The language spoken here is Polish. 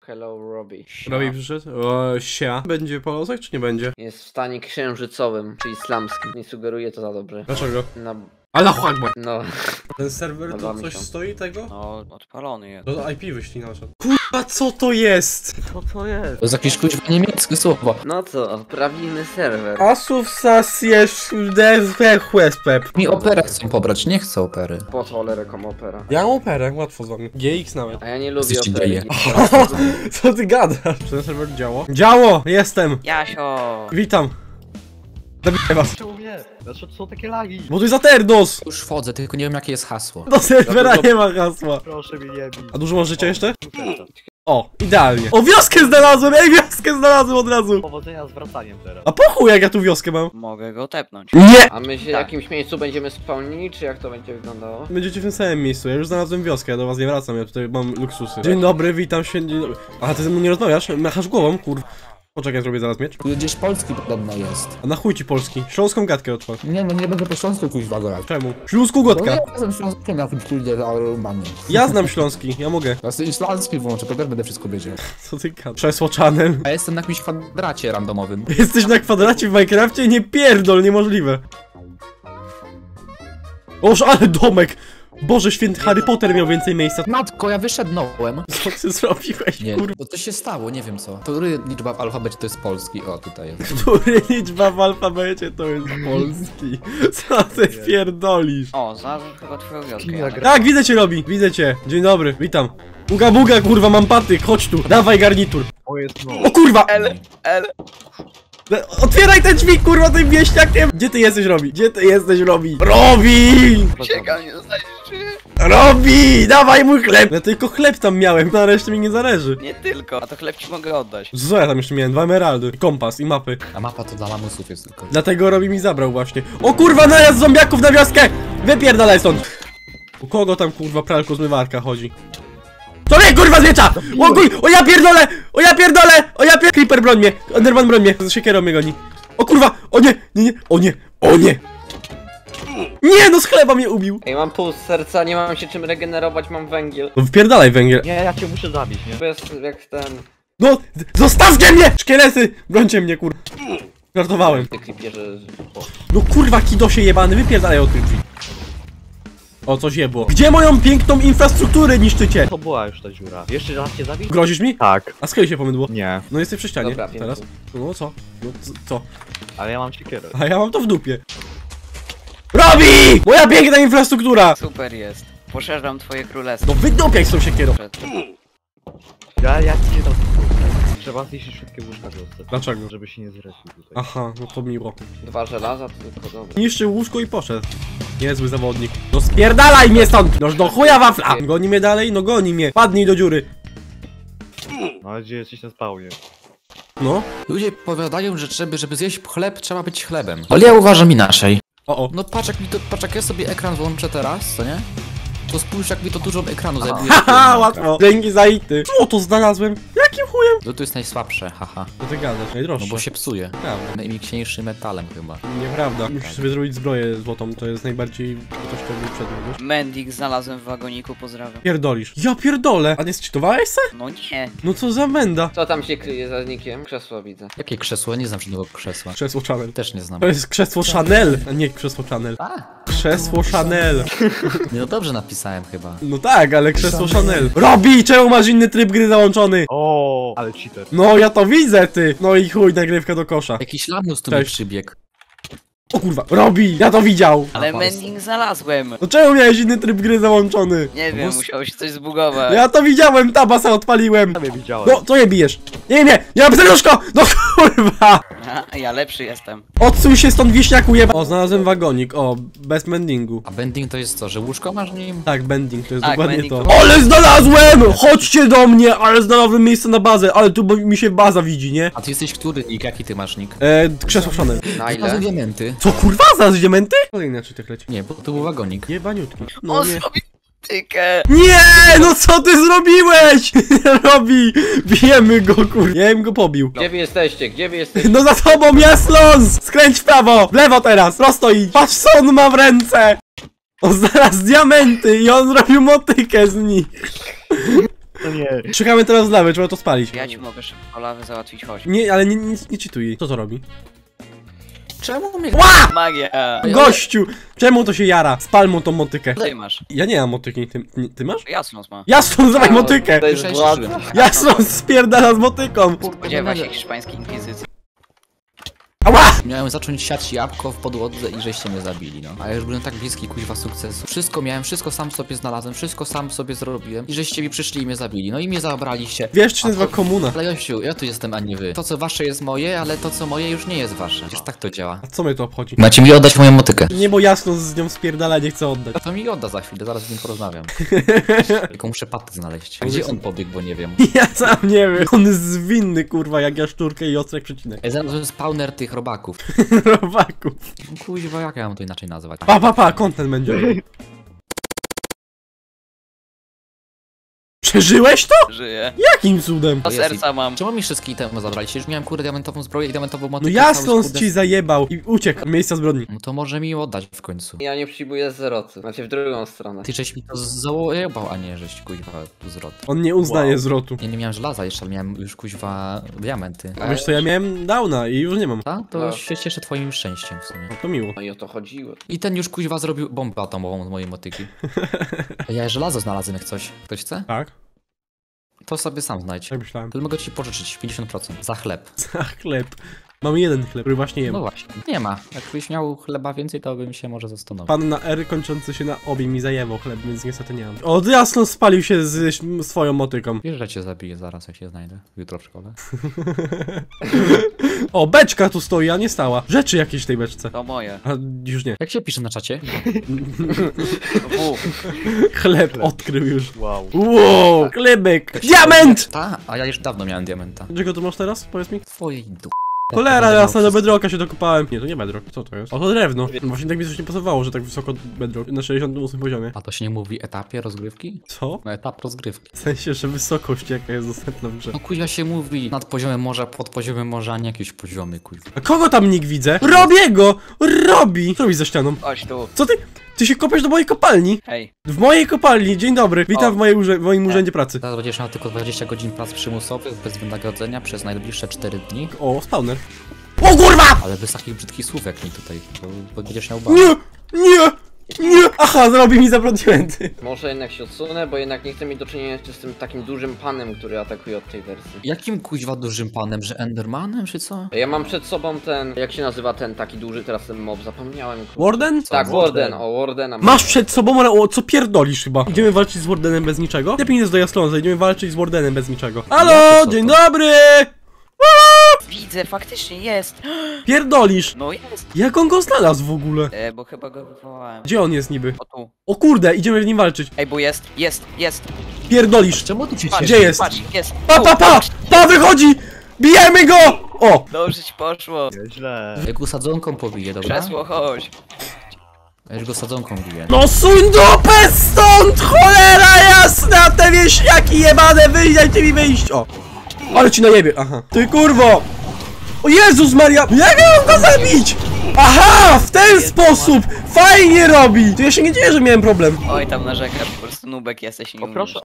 Hello, Robbie. Robbie przyszedł? O, sia. Będzie polozek, czy nie będzie? Jest w stanie księżycowym, czyli islamskim. Nie sugeruje to za dobrze. Dlaczego? No, Allahu Akbar. no. Ten serwer Podoba tu mi coś się. stoi tego? No, odpalony jest. To IP wyślij na czat. Kurwa, co to jest? Co to jest? To jest jakieś kuźwa niemieckie słowo. No co, prawilny serwer. Asów sas jest DFP. Mi operę chcą pobrać, nie chcę opery. Po cholerę komu opera. Ja mam operę, łatwo z wami. GX nawet. A ja nie lubię Coś się opery. dzieje. Co ty gadasz? Czy ten serwer działo? Działo! Jestem! Jasio! Witam. Zabiję was. Czemu nie? Dlaczego to są takie lagi? Bo tu jest Aternos! Już wchodzę, tylko nie wiem jakie jest hasło. Do serwera nie ma hasła. Proszę mi nie bij. A dużo masz życia jeszcze? O, idealnie. O, wioskę znalazłem! Ej, wioskę znalazłem od razu! Powodzenia z wracaniem teraz. A po chuj, jak ja tu wioskę mam? Mogę go tepnąć. Nie! A my się w jakimś miejscu będziemy spełnili, czy jak to będzie wyglądało? Będziecie w tym samym miejscu, ja już znalazłem wioskę, ja do was nie wracam, ja tutaj mam luksusy. Dzień dobry, witam się, dzień dobry. Aha, ty ze mną nie rozmawiasz? Machasz głową, kur... Poczekaj, zrobię zaraz miecz. Tu gdzieś polski podobno jest. A na chuj ci polski. Śląską gadkę otwórz. Nie, no nie będę po śląsku kuźwa grać. Czemu? Śląską No godka. ja jestem śląskiem, ja pójdę za Urbanem. Ja znam śląski, ja mogę. Ja sobie islandzki włączę, to też będę wszystko wiedział. Co ty gadasz? Krzesło channel. A jestem na jakimś kwadracie randomowym. Jesteś na kwadracie w Minecrafcie? Nie pierdol, niemożliwe. Oż, ale domek! Boże święty, Harry Potter miał więcej miejsca. Matko, ja wyszedłem. Co ty zrobiłeś, Nie, kurwa? bo to się stało, nie wiem co. Który liczba w alfabecie to jest polski? O, tutaj jest. Który liczba w alfabecie to jest polski? Co ty pierdolisz? O, znalazłem chyba twoją wioskę. Janek. Tak, widzę cię, Robi, widzę cię. Dzień dobry, witam. Uga buga, kurwa, mam patyk, chodź tu, dawaj garnitur. O jest no. O kurwa! L. Otwieraj te drzwi, kurwa, tym wieśniakiem! Gdzie ty jesteś, Robi? Gdzie ty jesteś, Robi? Robi! Uciekam, nie dostaniesz czy? Robi! Dawaj mój chleb! Ja tylko chleb tam miałem, na resztę mi nie zależy. Nie tylko, a to chleb ci mogę oddać. Co ja tam jeszcze miałem? 2 emeraldy, i kompas, i mapy. A mapa to dla lamusów jest tylko. Dlatego Robi mi zabrał właśnie. O kurwa, najazd zombiaków na wioskę! Wypierdalaj stąd! U kogo tam, kurwa, pralko zmywarka chodzi? To nie, kurwa, z miecza! O kuj! O ja pierdolę! O ja pierdolę! O ja pierdolę! Creeper broń mnie! Enderman broń mnie! Z siekierą mnie goni. O kurwa! O nie! Nie, nie! O nie! O nie! Nie, no z chleba mnie ubił! Ej, mam pół serca, nie mam się czym regenerować, mam węgiel. No wpierdalaj węgiel. Nie, ja cię muszę zabić, nie? To jest jak ten... No! Zostawcie mnie! Szkielety! Brońcie mnie, kurwa. Żartowałem. Ty creepierze... No kurwa, kidosie jebany, wypierdalaj od tych drzwi. O, coś jebło. Gdzie moją piękną infrastrukturę niszczycie? To była już ta dziura. Jeszcze raz cię zabić? Grozisz mi? Tak. A skąd się pomydło? Nie, No jesteś przy ścianie, Dobra, teraz. No co? No co? ale ja mam siekierę. A ja mam to w dupie. Robi! Moja piękna infrastruktura! Super jest. Poszerzam twoje królestwo. No wydupiaj z tą siekierą. Ja ci nie dam. Trzeba zniszczyć wszystkie łóżka wiosce. Dlaczego? Żeby się nie zrespił tutaj. Aha, no to miło. 2 żelaza, to tylko dobra. Niszczył łóżko i poszedł. Niezły zawodnik. No spierdalaj mnie stąd! Noż do chuja wafla! Goni mnie dalej? No goni mnie. Padnij do dziury. No ale gdzie jesteś na spawnie? No. Ludzie powiadają, że żeby zjeść chleb, trzeba być chlebem. Ale ja uważam inaczej. O. No patrz jak ja sobie ekran włączę teraz, co nie? To spójrz jak mi to dużo ekranu zajmuje. Haha, łatwo. Dzięki za ity. Co to znalazłem? Jakim chujem? No to jest najsłabsze, haha. Co ty gadasz? Najdroższe. No bo się psuje. Prawda. Najmniejszym metalem chyba. Nieprawda. Musisz sobie zrobić zbroję złotą, to jest najbardziej wartościowy przedmiot, wiesz? Mendik znalazłem w wagoniku, pozdrawiam. Pierdolisz. Ja pierdolę! A nie sczytowałeś se? No nie. No co za menda? Co tam się kryje za nikiem? Krzesło widzę. Jakie krzesło? Ja nie znam żadnego krzesła. Krzesło Chanel. Też nie znam. To jest krzesło Chanel, a nie krzesło Chanel. A, Krzesło Chanel. no dobrze napisałem chyba. No tak, ale krzesło Chanel. Robi, czemu masz inny tryb gry załączony? O, ale cheater. No ja to widzę, ty. No i chuj, nagrywka do kosza. Jakiś lamus tu mi Cześć. przybiegł. O kurwa, Robi, ja to widział. Ale A, Mendik znalazłem. No czemu miałeś inny tryb gry załączony? Nie wiem, musiało się coś zbugować. Ja to widziałem, tabasa odpaliłem. Ja mnie widziałem. No, co je bijesz? Nie mam serduszko! No kurwa! A, ja lepszy jestem. Odsuń się stąd, wieśniaku jeba. O, znalazłem wagonik, o, bez bendingu. A bending to jest co, że łóżko masz w nim? Tak, bending, to jest Tak, dokładnie bending to. to- Ale znalazłem! Chodźcie do mnie, ale znalazłem miejsce na bazę, ale tu mi się baza widzi, nie? A ty jesteś który nick? Jaki ty masz nick? Krzesło Chanel. Na Znalazłem ile? diamenty. Co kurwa, znalazłeś diamenty? Ale inaczej tak leci. Nie, bo to był wagonik. Jebaniutki. O, No nie. zrobił tykę. Nie, no co ty zrobiłeś? Robi, bijemy go, kur... Ja bym go pobił. Gdzie wy jesteście? Gdzie wy jesteście? No za tobą, Jaslons! Skręć w prawo, w lewo teraz, prosto idź. Patrz co on ma w ręce. On znalazł diamenty i on zrobił motykę z nich. No nie. Czekamy teraz lawy, trzeba to spalić. Ja ci mogę szybko lawę załatwić, chodź. Nie, ale nie czytuj. Co to robi? Czemu mnie... Magia! Gościu! Czemu to się jara? Spal mu tą motykę. Ty masz. Ja nie mam motyki, ty masz? Jasność ma. Jasno, dawaj motykę! To jest Już władza. Jasno, spierdala z motyką! Spodziewa się hiszpańskiej inkwizycji. Ała! Miałem zacząć siać jabłko w podłodze i żeście mnie zabili, no. A ja już byłem tak bliski kuźwa sukcesu. Wszystko miałem, wszystko sam sobie znalazłem, wszystko sam sobie zrobiłem. I żeście mi przyszli i mnie zabili. No i mnie zabraliście. Wiesz, czy się A nazywa to- komuna? Ale Josiu, ja tu jestem, a nie wy. To co wasze jest moje, ale to co moje już nie jest wasze. Przecież tak to działa. A co mnie to obchodzi? Macie mi oddać moją motykę. Nie, bo Jasno z nią spierdala, nie chce oddać. To mi odda za chwilę, zaraz z nim porozmawiam. Tylko muszę paty znaleźć. Gdzie on pobiegł, bo nie wiem. Ja sam nie wiem. On jest zwinny, kurwa, jak jaszczurkę i ostrek przecinek. Ja znalazłem spawner tych robaków. Robaków. Kuźwa, jak ja mam to inaczej nazwać? Pa, content będzie. Przeżyłeś to? Żyję. Jakim cudem? Do serca mam. Czemu mi wszystkie itemy zabraliście? Już miałem kurde diamentową zbroję i diamentową No motykę. Jasno cały on kurde- ci zajebał i uciekł z miejsca zbrodni. No to może mi oddać w końcu. Ja nie przyjmuję zerocy. Znaczy w drugą stronę. Ty żeś mi to zajebał, a nie żeś kuźwa zwrot. On nie uznaje zwrotu. Ja nie miałem żelaza jeszcze, ale miałem już kuźwa diamenty. A wiesz co, ja miałem downa i już nie mam. A? To No. się cieszę twoim szczęściem w sumie. No to miło. No i o to chodziło. I ten już kuźwa zrobił bombę atomową z mojej motyki. Ja żelazo znalazłem jak coś. Ktoś chce? Tak? To sobie sam znajdź. Tak myślałem. To mogę ci pożyczyć 50% za chleb. Za chleb. Mam jeden chleb, który właśnie jem. No właśnie. Nie ma. Jakbyś miał chleba więcej, to bym się może zastanowił. Pan na R kończący się na obie mi zajebał chleb, więc niestety nie mam. O, Jasno spalił się z swoją motyką. Wiesz, że cię zabiję zaraz, jak się znajdę. Jutro w szkole. O, beczka tu stoi, a nie stała. Rzeczy jakieś w tej beczce. To moje. A już nie. Jak się pisze na czacie? Chleb odkrył już. Wow. Wow, chlebek. Diament! Ta, a ja już dawno miałem diamenta. Czego tu masz teraz? Powiedz mi. Twojej du... Cholera jasna, do bedrocka się dokopałem. Nie, to nie bedrock, co to jest? O, to drewno. Właśnie tak mi coś nie pasowało, że tak wysoko bedrock, na 68 poziomie. A to się nie mówi etapie rozgrywki? Co? No etap rozgrywki. W sensie, że wysokość jaka jest dostępna w grze. No kuźwa się mówi nad poziomem morza, pod poziomem morza, a nie jakieś poziomy kuźwa. A kogo tam nikt widzę? Robiego! Robi! Co robisz za ścianą? Chodź tu. Co ty? Ty się kopiesz do mojej kopalni? Hej. W mojej kopalni, dzień dobry. Witam O. w moim urzędzie pracy. Teraz będziesz miał tylko 20 godzin prac przymusowych bez wynagrodzenia przez najbliższe 4 dni. O, spawner. O kurwa! Ale bez takich brzydkich słów jak mi tutaj, bo będziesz miał Nie! Nie! Nie! Aha, zrobi mi zaplotimenty. Może jednak się odsunę, bo jednak nie chcę mieć do czynienia jeszcze z tym takim dużym panem, który atakuje od tej wersji. Jakim kuźwa dużym panem, że Endermanem czy co? Ja mam przed sobą ten, jak się nazywa ten taki duży teraz ten mob, zapomniałem. kurwa. Warden? Tak, Warden, o Wardena. Masz przed sobą, ale o co pierdolisz chyba? Idziemy walczyć z Wardenem bez niczego? Lepiej jest do Jasląza, idziemy walczyć z Wardenem bez niczego. Halo, Jakie są dzień to? dobry! Widzę, faktycznie jest. Pierdolisz! No jest. Jak on go znalazł w ogóle? Bo chyba go wywołałem. Gdzie on jest niby? O tu. O kurde, idziemy w nim walczyć. Ej, bo jest. Pierdolisz! Czemu tu cię Patrz, Gdzie jest? Patrz, jest. Pa, pa, pa! Pa, wychodzi! Bijemy go! O! Dobrze ci poszło. Źle. Jak go sadzonką pobiję, dobra? Krzesło, chodź. Ja już go sadzonką biję. No suń dupę stąd! Cholera jasna! Te wieśniaki jebane! Wyjdź, dajcie mi wyjść! O! Ale ci najebie, aha. Ty kurwo! O Jezus Maria! Jak ja mam go zabić? Aha! W ten sposób! Fajnie robi! To ja się nie dzieje, że miałem problem. Oj, tam narzekasz, po prostu nubek jesteś i nie O proszę.